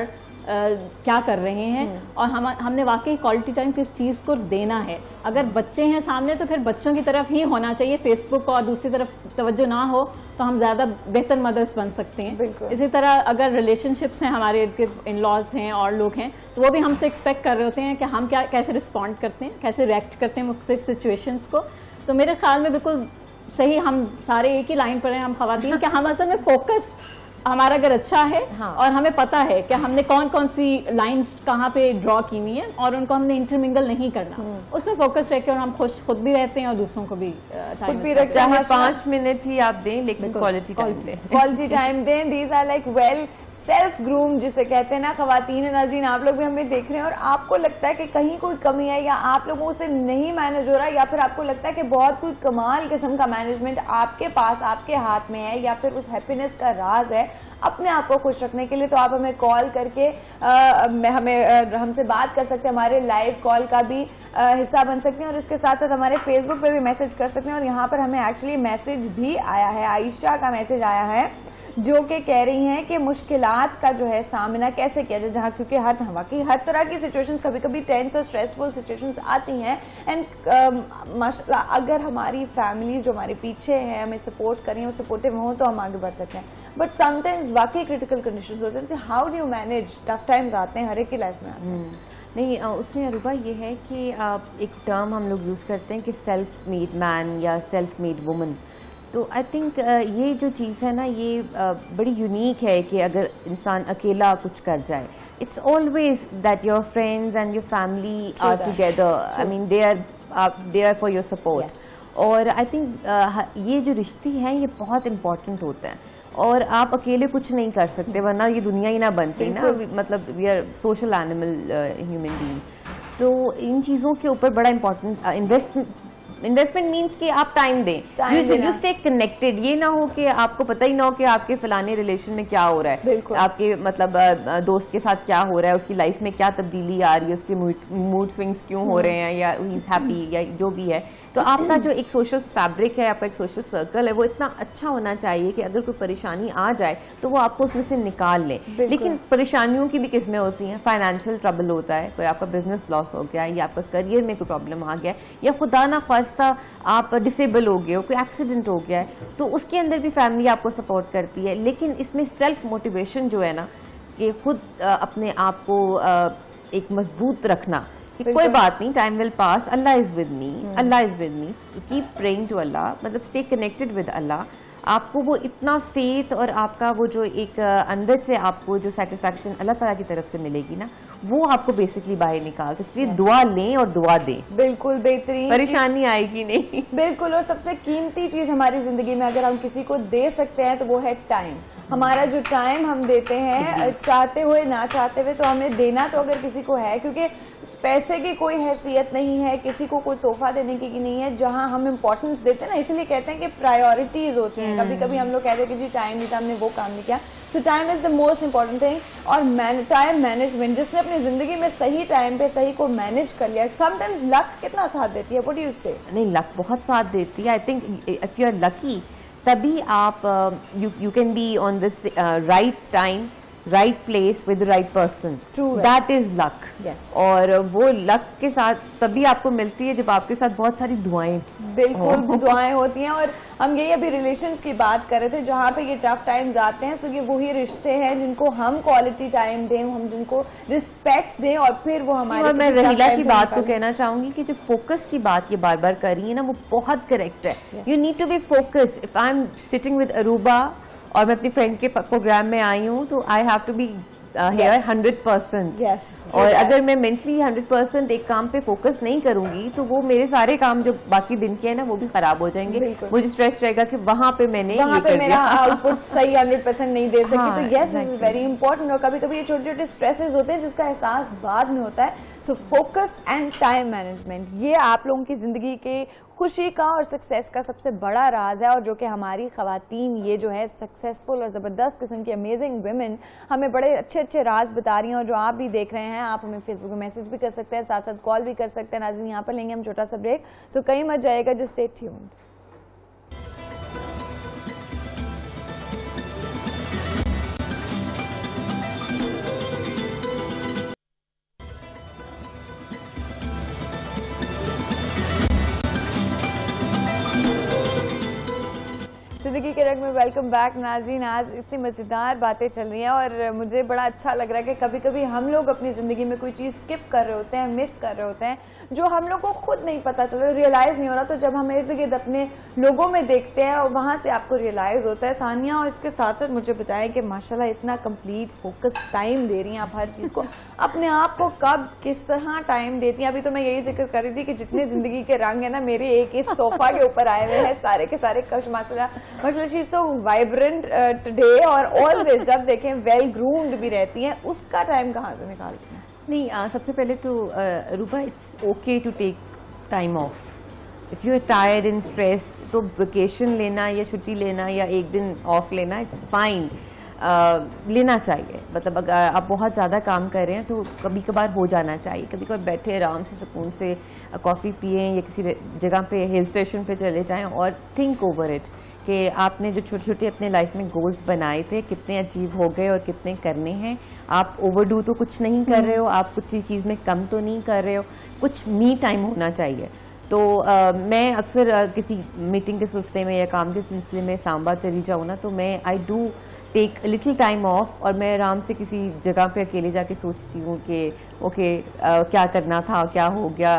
क्या कर रहे हैं, और हमने वाकई क्वालिटी टाइम किस चीज़ को देना है। अगर बच्चे हैं सामने तो फिर बच्चों की तरफ ही होना चाहिए, फेसबुक और दूसरी तरफ तवज्जो ना हो तो हम ज़्यादा बेहतर मदर्स बन सकते हैं। इसी तरह अगर रिलेशनशिप्स हैं, हमारे इन लॉज हैं और लोग हैं, तो वो भी हमसे एक्सपेक्ट कर रहे होते हैं कि हम कैसे रिस्पॉन्ड करते हैं, कैसे रिएक्ट करते हैं मुख्तलिफ सिचुएशंस को। तो मेरे ख्याल में बिल्कुल सही, हम सारे एक ही लाइन पर हैं, हम खवातीन, कि हम असल में फोकस हमारा अगर अच्छा है, हाँ, और हमें पता है कि हमने कौन कौन सी लाइंस कहाँ पे ड्रॉ की हुई हैं और उनको हमने इंटरमिंगल नहीं करना, उसमें फोकस रह के, और हम खुद भी रहते हैं और दूसरों को भी खुद भी रखते हैं। 5 मिनट ही आप दें, लेकिन क्वालिटी टाइम दें। क्वालिटी टाइम दें। These are like well self groom जिसे कहते हैं ना खवातीन नाज़रीन, आप लोग भी हमें देख रहे हैं और आपको लगता है कि कहीं कोई कमी है या आप लोगों से नहीं मैनेज हो रहा, या फिर आपको लगता है कि बहुत कोई कमाल किस्म का मैनेजमेंट आपके पास आपके हाथ में है, या फिर उस हैप्पीनेस का राज है अपने आप को खुश रखने के लिए, तो आप हमें कॉल करके हमसे बात कर सकते हैं। हमारे लाइव कॉल का भी हिस्सा बन सकते हैं और इसके साथ साथ हमारे फेसबुक पे भी मैसेज कर सकते हैं। और यहाँ पर हमें एक्चुअली मैसेज भी आया है, आयशा का मैसेज आया है जो कि कह रही हैं कि मुश्किलात का जो है सामना कैसे किया जाए, जहाँ क्योंकि हर तरह की सिचुएशंस कभी कभी टेंस और स्ट्रेसफुल सिचुएशंस आती हैं एंड माशाल्लाह अगर हमारी फैमिलीज जो हमारे पीछे हैं हमें सपोर्ट करें, वो सपोर्टिव हों तो हम आगे बढ़ सकते हैं। बट समटाइम्स वाकई क्रिटिकल कंडीशंस होते हैं, how do you manage? Tough times आते हैं, हर एक की लाइफ में आते हैं। नहीं, उसमें अरूबा ये है कि एक टर्म हम लोग यूज़ करते हैं कि सेल्फ मेड मैन या सेल्फ मेड वुमन। तो आई थिंक ये जो चीज़ है ना, ये बड़ी यूनिक है कि अगर इंसान अकेला कुछ कर जाए, it's always that your friends and your family are together, I mean they are for your support. और आई थिंक ये जो रिश्ते हैं ये बहुत इंपॉर्टेंट होते हैं और आप अकेले कुछ नहीं कर सकते, वरना ये दुनिया ही ना बनती ना, मतलब we are social animal human being. तो इन चीज़ों के ऊपर बड़ा इंपॉर्टेंट इन्वेस्टमेंट मीन्स कि आप टाइम दें, यू स्टे कनेक्टेड। ये ना हो कि आपको पता ही ना हो कि आपके फलाने रिलेशन में क्या हो रहा है, आपके मतलब दोस्त के साथ क्या हो रहा है, उसकी लाइफ में क्या तब्दीली आ रही है, उसके मूड स्विंग्स क्यों हो रहे हैं, या ही इज हैप्पी या जो भी है। तो आपका जो एक सोशल फैब्रिक है, आपका एक सोशल सर्कल है, वो इतना अच्छा होना चाहिए कि अगर कोई परेशानी आ जाए तो वो आपको उसमें से निकाल ले। लेकिन परेशानियों की भी किस्में होती हैं, फाइनेंशियल ट्रबल होता है, कोई आपका बिजनेस लॉस हो गया, या आपका करियर में कोई प्रॉब्लम आ गया, या खुदा ना खास्ता आप डिसेबल हो गए हो, कोई एक्सीडेंट हो गया है, तो उसके अंदर भी फैमिली आपको सपोर्ट करती है। लेकिन इसमें सेल्फ मोटिवेशन जो है ना, कि खुद अपने आप को एक मजबूत रखना कि कोई बात नहीं, time will pass, Allah is with me, Allah is with me, keep praying to Allah, मतलब स्टे कनेक्टेड विद अल्लाह। आपको वो इतना फेथ और आपका वो जो एक अंदर से आपको जो सेटिस्फैक्शन अल्लाह ताला की तरफ से मिलेगी ना, वो आपको बेसिकली बाहर निकाल सकती है। दुआ लें और दुआ दें, बिल्कुल बेहतरीन, परेशानी आएगी नहीं। बिल्कुल। और सबसे कीमती चीज हमारी जिंदगी में अगर हम किसी को दे सकते हैं तो वो है टाइम। हमारा जो टाइम हम देते हैं, चाहते हुए ना चाहते हुए, तो हमें देना तो अगर किसी को है, क्योंकि पैसे की कोई हैसियत नहीं है, किसी को कोई तोहफा देने की नहीं है, जहां हम इम्पोर्टेंस देते हैं ना, इसलिए कहते हैं कि प्रायोरिटीज होती हैं। कभी कभी हम लोग कहते हैं कि जी टाइम नहीं था, हमने वो काम नहीं किया। So time is the most important thing. और टाइम मैनेजमेंट, जिसने अपनी जिंदगी में सही टाइम पे सही को मैनेज कर लिया, समटाइम्स लक कितना साथ देती है, व्हाट डू यू से? नहीं, लक बहुत साथ देती है। I think if you are lucky तभी आप you can be on this right time, right place with right person, that is luck. और वो लक के साथ तभी आपको मिलती है जब आपके साथ बहुत सारी दुआएं, बिल्कुल दुआएं होती हैं। और हम यही अभी रिलेशंस की बात कर रहे थे, जहाँ पे ये टफ टाइम्स आते हैं, तो ये वही रिश्ते हैं जिनको हम क्वालिटी टाइम दें, हम जिनको रिस्पेक्ट दें, और फिर वो हमारे। और मैं रहीला की बात को कहना चाहूंगी कि जो फोकस की बात ये बार बार कर रही है ना, वो बहुत करेक्ट है। You need to be focus. If I am sitting with Aruba और मैं अपनी फ्रेंड के प्रोग्राम में आई हूँ, तो I have to be here 100%। और अगर मैं मेंटली 100% एक काम पे फोकस नहीं करूंगी तो वो मेरे सारे काम जो बाकी दिन के हैं ना, वो भी खराब हो जाएंगे। मुझे स्ट्रेस रहेगा कि वहां पे मैंने मेरा आउटपुट सही 100% नहीं दे सकी। तो yes, this is very important. और कभी कभी ये छोटे छोटे स्ट्रेसेस होते हैं जिसका एहसास बाद में होता है। So focus and time management, ये आप लोगों की जिंदगी के खुशी का और सक्सेस का सबसे बड़ा राज है। और जो कि हमारी खवातीन, ये जो है सक्सेसफुल और ज़बरदस्त किस्म की अमेजिंग वुमेन, हमें बड़े अच्छे अच्छे राज बता रही हैं। और जो आप भी देख रहे हैं, आप हमें फेसबुक में मैसेज भी कर सकते हैं, साथ साथ कॉल भी कर सकते हैं। नाज़रीन, यहाँ पर लेंगे हम छोटा सा ब्रेक, सो कहीं मत जाएगा, जस्ट स्टे ट्यून्ड। जिंदगी के रंग में वेलकम बैक नाज़रीन। आज इतनी मज़ेदार बातें चल रही हैं और मुझे बड़ा अच्छा लग रहा है कि कभी कभी हम लोग अपनी ज़िंदगी में कोई चीज़ स्किप कर रहे होते हैं, मिस कर रहे होते हैं, जो हम लोग को खुद नहीं पता चल रहा, रियलाइज़ नहीं हो रहा। तो जब हम इर्द गिर्द अपने लोगों में देखते हैं और वहाँ से आपको रियलाइज़ होता है। सानिया, और इसके साथ साथ मुझे बताएं कि माशाल्लाह इतना कंप्लीट फोकस टाइम दे रही हैं आप हर चीज़ को, अपने आप को कब किस तरह टाइम देती हैं। अभी तो मैं यही जिक्र कर रही थी कि जितने ज़िंदगी के रंग है ना, मेरे एक इस सोफा के ऊपर आए हुए हैं, सारे के सारे कश माशाल्लाह she is so vibrant today और ऑलवेज जब देखें वेल ग्रूम्ड भी रहती हैं, उसका टाइम कहाँ से निकालती हैं? नहीं, सबसे पहले तो Rupa, it's okay to take time off. If you are tired and stressed तो वेकेशन लेना या छुट्टी लेना या एक दिन ऑफ लेना, इट्स फाइन. लेना चाहिए. मतलब अगर आप बहुत ज़्यादा काम कर रहे हैं तो कभी कभार हो जाना चाहिए. कभी कभार बैठे आराम से सुकून से कॉफ़ी पिएं या किसी जगह पे हिल स्टेशन पे चले जाएं और थिंक ओवर इट कि आपने जो छोटे छोटे अपने लाइफ में गोल्स बनाए थे कितने अचीव हो गए और कितने करने हैं. आप ओवरडू तो कुछ नहीं कर रहे हो, आप किसी चीज़ में कम तो नहीं कर रहे हो. कुछ मी टाइम होना चाहिए. तो मैं अक्सर किसी मीटिंग के सिलसिले में या काम के सिलसिले में इस्लामाबाद चली जाऊँ ना, तो मैं I do take little time off और मैं आराम से किसी जगह पे अकेले जाके सोचती हूँ कि ओके क्या करना था, क्या हो गया.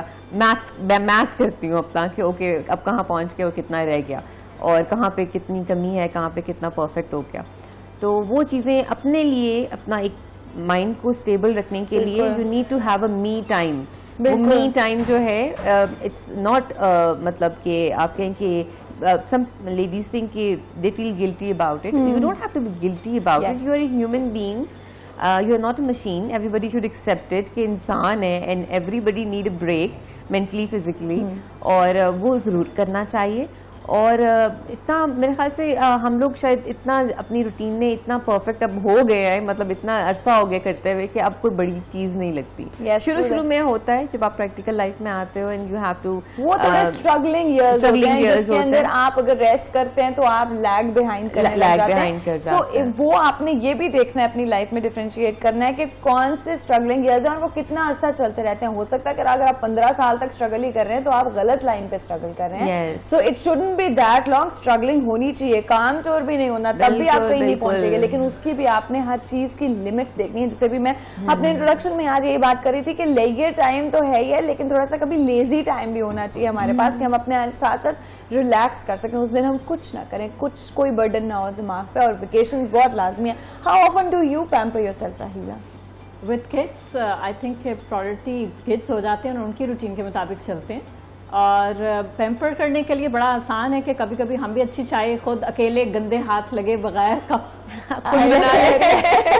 मैथ करती हूँ अपना कि ओके अब कहाँ पहुँच गए और कितना रह गया और कहाँ पे कितनी कमी है, कहाँ पे कितना परफेक्ट हो गया. तो वो चीज़ें अपने लिए, अपना एक माइंड को स्टेबल रखने के लिए you need to have a me time. Me time जो है इट्स नॉट मतलब कि आप कहें कि some ladies think they feel guilty about it. You don't have to be guilty about it. You are a human being. You are not a machine. Everybody should accept it कि इंसान है and everybody need a break mentally, physically. और वो ज़रूर करना चाहिए. और इतना मेरे ख्याल से हम लोग शायद इतना अपनी रूटीन में इतना परफेक्ट अब हो गया है, मतलब इतना अरसा हो गया करते हुए कि अब कोई बड़ी चीज नहीं लगती. शुरू में होता है जब आप प्रैक्टिकल लाइफ में आते हो एंड यू हैव टू, वो थोड़ा स्ट्रगलिंग इयर्स होते हैं जिसके अंदर आप अगर रेस्ट करते हैं तो आप लैग बिहाइंड कर जाते हैं. सो वो आपने ये भी देखना है अपनी लाइफ में, डिफरेंशिएट करना है कि कौन से स्ट्रगलिंग इयर्स हैं और वो कितना अरसा चलते रहते हैं. हो सकता है कि अगर आप 15 साल तक स्ट्रगल ही कर रहे हैं तो आप गलत लाइन पे स्ट्रगल कर रहे हैं. So it shouldn't be that long. Struggling होनी चाहिए, काम चोर भी नहीं होना, तब भी आप कहीं नहीं पहुंचेंगे, लेकिन उसकी भी आपने हर चीज की लिमिट देखनी है. जैसे भी मैं अपने इंट्रोडक्शन में आज यही बात कर रही थी कि लेजर टाइम तो है ही है, लेकिन थोड़ा सा कभी लेजी टाइम भी होना चाहिए हमारे पास कि हम अपने साथ साथ रिलैक्स कर सकें. उस दिन हम कुछ ना करें, कुछ कोई बर्डन ना हो दिमाग पे, और वेकेशन बहुत लाजमी है. How often do you pamper yourself Rahila? With kids I think priority kids हो जाते हैं और उनकी रूटीन के मुताबिक चलते हैं. और पैम्पर करने के लिए बड़ा आसान है कि कभी कभी हम भी अच्छी चाय खुद अकेले गंदे हाथ लगे बगैर कप बना लेते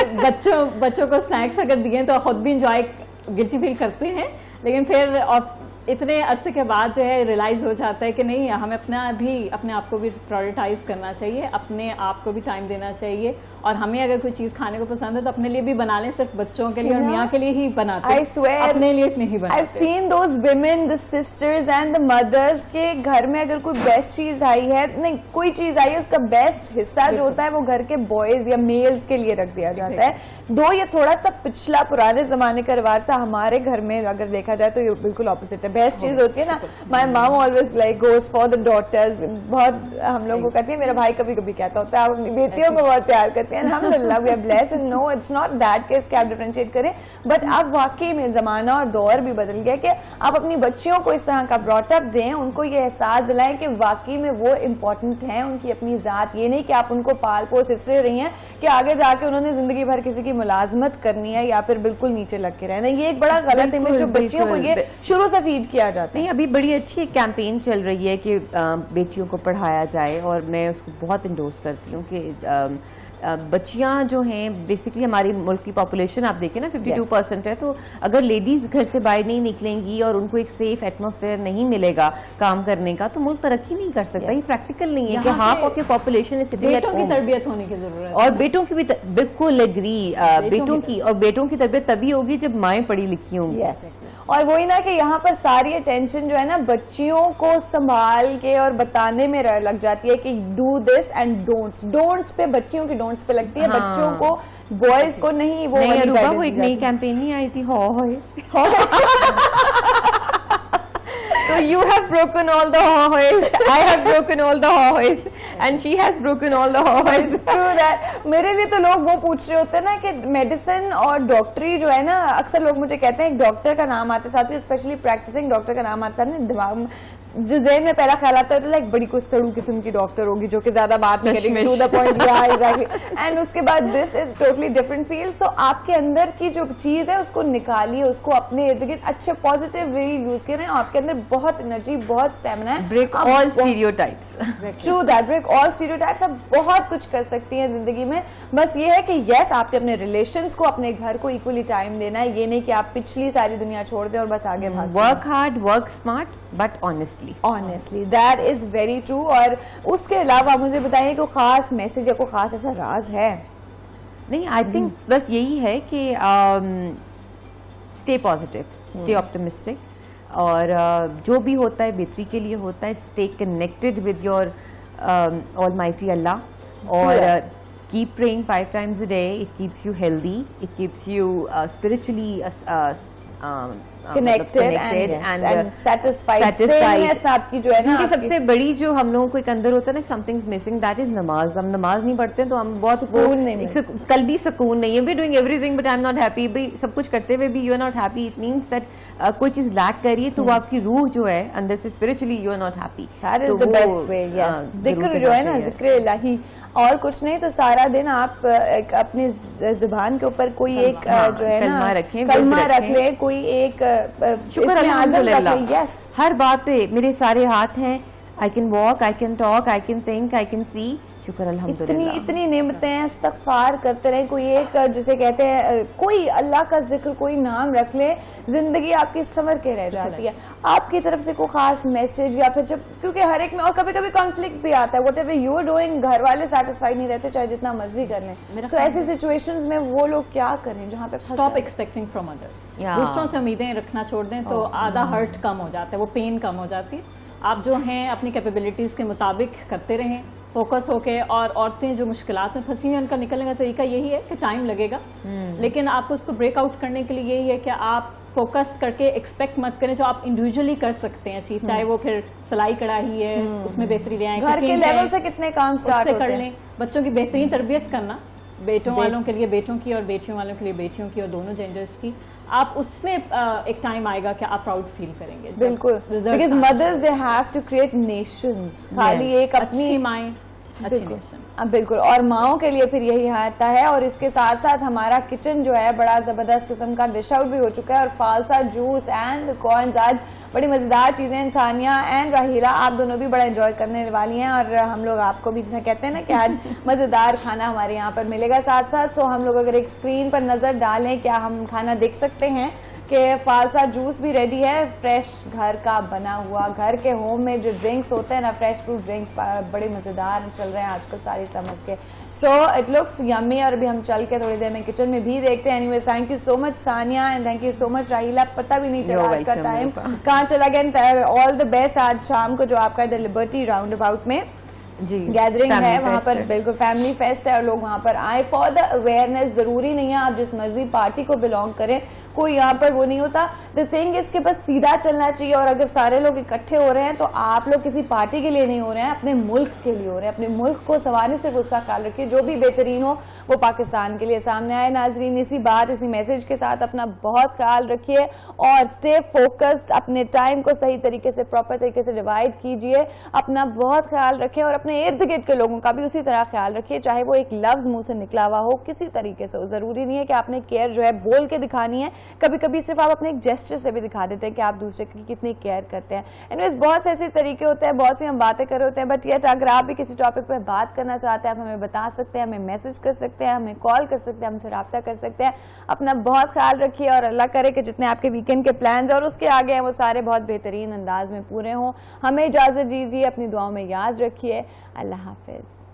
और बच्चों को स्नैक्स अगर दिए तो खुद भी इंजॉय गिल्टी फील करते हैं. लेकिन फिर और इतने अरसे के बाद जो है रियलाइज हो जाता है कि नहीं, हमें अपने आप को भी प्रायोरिटाइज करना चाहिए, अपने आप को भी टाइम देना चाहिए. और हमें अगर कोई चीज खाने को पसंद है तो अपने लिए भी बना लें, सिर्फ बच्चों के लिए और मियाँ के लिए ही बनाते हैं. I swear, अपने लिए नहीं बनाते. I've seen those women, the sisters and the mothers के घर में अगर कोई बेस्ट चीज आई है, नहीं कोई चीज आई है, उसका बेस्ट हिस्सा जो होता है वो घर के बॉयज या मेल्स के लिए रख दिया जाता है. दो ये थोड़ा सा पिछला पुराने जमाने का रिवाज था. हमारे घर में अगर देखा जाए तो ये बिल्कुल ऑपोजिट है. बेस्ट चीज होती है ना, my mom always like goes for the daughters. बहुत हम लोग को कहती है, मेरा भाई कभी कभी कहता होता है आप अपनी बेटियों को बहुत प्यार करते हैं. अल्हम्दुलिल्लाह we are blessed. No it's not that case कि आप डिफरेंशिएट करें, बट अब वाकई में जमाना और दौर भी बदल गया कि आप अपनी बच्चियों को इस तरह का ब्रॉटअप दें, उनको ये एहसास दिलाएं कि वाकई में वो इम्पोर्टेंट हैं, उनकी अपनी जात. ये नहीं कि आप उनको पाल पोस इसलिए रही हैं कि आगे जाके उन्होंने जिंदगी भर किसी की मुलाजमत करनी है या फिर बिल्कुल नीचे लग के रहना. ये एक बड़ा गलत इमेज जो बच्चियों को ये शुरू से फीड किया जाता है. अभी बड़ी अच्छी कैंपेन चल रही है कि बेटियों को पढ़ाया जाए और मैं उसको बहुत इंडोर्स करती हूँ कि बच्चियां जो हैं बेसिकली हमारी मुल्क की पॉपुलेशन आप देखें ना 52% है. तो अगर लेडीज घर से बाहर नहीं निकलेंगी और उनको एक सेफ एटमॉस्फेयर नहीं मिलेगा काम करने का तो मुल्क तरक्की नहीं कर सकता. ये प्रैक्टिकल नहीं है कि half of your population is sitting at home. बेटों की तरबियत होने की जरूरत है और बेटों की भी बिल्कुल एग्री. बेटों की तरबियत तभी होगी जब माएँ पढ़ी लिखी होंगी. और वही ना कि यहाँ पर सारी अटेंशन जो है ना बच्चियों को संभाल के और बताने में लग जाती है कि डू दिस एंड डोंट्स पे बच्चियों की डोंट्स पे लगती है. बच्चों को बॉयज को नहीं. वो एक नई कैंपेन नहीं आई थी So you have broken all the hoys. I have broken all the hoys, and she has broken all the hoys. True that. मेरे लिए तो लोग वो पूछ रहे होते हैं ना कि मेडिसिन और डॉक्टरी जो है ना, अक्सर लोग मुझे कहते हैं एक डॉक्टर का नाम आते साथ ही स्पेशली प्रैक्टिसिंग डॉक्टर का नाम आता है ना, दिमाग में जो ज़हन में पहला ख्याल आता है लाइक बड़ी कुछ सड़ू किस्म की डॉक्टर होगी जो कि ज्यादा बात नहीं करेगी, टू द पॉइंट, या एग्जैक्टली, एंड उसके बाद this is totally different field. So आपके अंदर की जो चीज है उसको निकालिए, उसको अपने इर्द गिर्द अच्छे पॉजिटिव वे यूज करें। आपके अंदर बहुत एनर्जी, बहुत स्टेमिना है। Break all stereotypes, true that, break all stereotypes. आप बहुत कुछ कर सकती हैं जिंदगी में, बस ये है कि यस आपने अपने रिलेशंस को, अपने घर को इक्वली टाइम देना है। ये नहीं कि आप पिछली सारी दुनिया छोड़ दें और बस आगे भाग। Work hard, work smart, but honestly that is very true. और उसके अलावा मुझे बताइए कोई खास मैसेज या कोई खास ऐसा राज है? नहीं, आई थिंक बस यही है कि स्टे पॉजिटिव, स्टे ऑप्टिमिस्टिक, और जो भी होता है बेहतरी के लिए होता है। Stay connected with your almighty Allah, और keep praying 5 times a day. It keeps you healthy, it keeps you spiritually connected and satisfied. आपकी जो है ना, सबसे बड़ी जो हम लोगों को एक अंदर होता है ना, something's missing, that is नमाज। हम नमाज नहीं पढ़ते तो हम बहुत सुकून नहीं, कल भी सुकून नहीं है। we're doing everything but I'm not happy। भाई सब कुछ करते हुए भी you are not happy, it means that कोई चीज लैक कर रही है, तो वो आपकी रूह जो है अंदर से spiritually you are not happy। that is the best way, yes। जिक्र जो है ना, जिक्र इलाही, और कुछ नहीं तो सारा दिन आप अपनी जुबान के ऊपर कोई एक जो है ना कलमा रख ले, कोई एक शुक्र अल्हम्दुलिल्लाह। यस, हर बात पे मेरे सारे हाथ हैं, I can walk, I can talk, I can think, I can see, शुक्र अल्हम्दुलिल्लाह। इतनी नेमतें हैं, इस्तग़फ़ार करते रहे। कोई एक जिसे कहते हैं कोई अल्लाह का जिक्र, कोई नाम रख ले, जिंदगी आपकी संवर के रह जाती है। आपकी तरफ से कोई खास मैसेज, या फिर जब, क्योंकि हर एक में और कभी कभी कॉन्फ्लिक्ट भी आता है, whatever you are doing, घर वाले सेटिस्फाइड नहीं रहते चाहे जितना मर्जी कर लें। सो ऐसी सिचुएशंस में वो लोग क्या करें जहाँ पे स्टॉप एक्सपेक्टिंग फ्रॉम अदर्स, दूसरों से उम्मीदें रखना छोड़ दें तो आधा हर्ट कम हो जाता है, वो पेन कम हो जाती है। आप जो हैं अपनी कैपेबिलिटीज के मुताबिक करते रहें, फोकस होके। और औरतें जो मुश्किलात में फंसी हैं उनका निकलने का तरीका यही है कि टाइम लगेगा, लेकिन आपको उसको ब्रेकआउट करने के लिए यही है कि आप फोकस करके एक्सपेक्ट मत करें जो आप इंडिविजुअली कर सकते हैं अचीव, चाहे वो फिर सिलाई कढ़ाई है उसमें बेहतरी ले आए, घर के लेवल से कितने काम स्टार्ट कर लें, बच्चों की बेहतरीन तरबियत करना, बेटों वालों के लिए बेटों की और बेटियों वालों के लिए बेटियों की, और दोनों जेंडर्स की। आप उसमें एक टाइम आएगा कि आप प्राउड फील करेंगे। बिल्कुल, because mothers they have to create nations, खाली एक अपनी माएं बिल्कुल, और माओं के लिए फिर यही आता है। और इसके साथ साथ हमारा किचन जो है बड़ा जबरदस्त किस्म का डिश आउट भी हो चुका है, और फालसा जूस एंड कॉर्न्स आज बड़ी मजेदार चीजें इंसानिया एंड राहिला आप दोनों भी बड़ा एंजॉय करने वाली हैं, और हम लोग आपको भी जिसे कहते हैं ना कि आज मजेदार खाना हमारे यहाँ पर मिलेगा साथ साथ। सो हम लोग अगर एक स्क्रीन पर नजर डालें, क्या हम खाना देख सकते हैं कि फालसा जूस भी रेडी है, फ्रेश घर का बना हुआ। घर के होम में जो ड्रिंक्स होते हैं ना, फ्रेश फ्रूट ड्रिंक्स बड़े मजेदार चल रहे हैं आजकल सारी समझ के। सो इट लुक्स यम्मी, और अभी हम चल के थोड़ी देर में किचन में भी देखते हैं। Anyways thank you so much Sania and thank you so much Rahila, पता भी नहीं चला आज का टाइम कहाँ चला गया। ऑल द बेस्ट आज शाम को जो आपका द लिबर्टी राउंड अबाउट में जी गैदरिंग है, वहाँ पर बिल्कुल फैमिली फेस्ट है और लोग वहाँ पर आए फॉर द अवेयरनेस। जरूरी नहीं है आप जिस मर्जी पार्टी को बिलोंग करें, कोई यहाँ पर वो नहीं होता। द थिंग इसके बस सीधा चलना चाहिए, और अगर सारे लोग इकट्ठे हो रहे हैं तो आप लोग किसी पार्टी के लिए नहीं हो रहे हैं, अपने मुल्क के लिए हो रहे हैं। अपने मुल्क को संवारने सिर्फ उसका ख्याल रखिए, जो भी बेहतरीन हो वो पाकिस्तान के लिए सामने आए। नाजरीन, इसी बात इसी मैसेज के साथ अपना बहुत ख्याल रखिए और स्टे फोकस्ड, अपने टाइम को सही तरीके से प्रॉपर तरीके से डिवाइड कीजिए, अपना बहुत ख्याल रखें और अपने इर्द गिर्द के लोगों का भी उसी तरह ख्याल रखिए, चाहे वो एक लफ्ज मुंह से निकला हुआ हो किसी तरीके से। जरूरी नहीं है कि आपने केयर जो है बोल के दिखानी है, कभी कभी सिर्फ आप अपने एक जेस्चर से भी दिखा देते हैं कि आप दूसरे की कितनी केयर करते हैं। एनीवेज बहुत से ऐसे तरीके होते हैं, बहुत सी हम बातें कर रहे होते हैं, बट येट अगर आप भी किसी टॉपिक पर बात करना चाहते हैं आप हमें बता सकते हैं, हमें मैसेज कर सकते हैं, हमें कॉल कर सकते हैं, हमसे रब्ता कर सकते हैं। अपना बहुत ख्याल रखिए और अल्लाह करे कि जितने आपके वीकेंड के प्लान्स और उसके आगे हैं वो सारे बहुत बेहतरीन अंदाज में पूरे हों। हमें इजाजत दीजिए, अपनी दुआओं में याद रखिए। अल्लाह हाफिज।